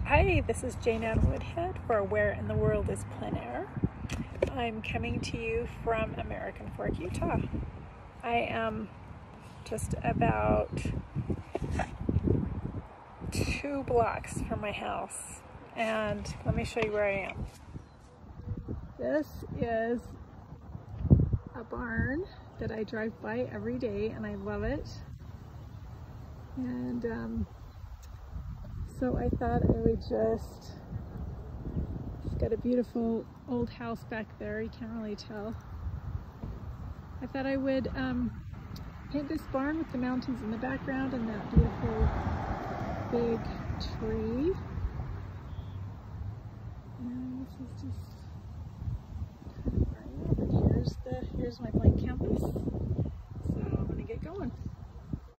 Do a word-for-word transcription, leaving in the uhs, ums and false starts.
Hi, this is Jane Ann Woodhead for Where in the World is Plein Air. I'm coming to you from American Fork, Utah. I am just about two blocks from my house, and let me show you where I am. This is a barn that I drive by every day and I love it. And um, so I thought I would just, it's got a beautiful old house back there, you can't really tell. I thought I would um, paint this barn with the mountains in the background and that beautiful big tree. And this is just kind of where I am. And here's, the, here's my blank canvas. So I'm gonna get going.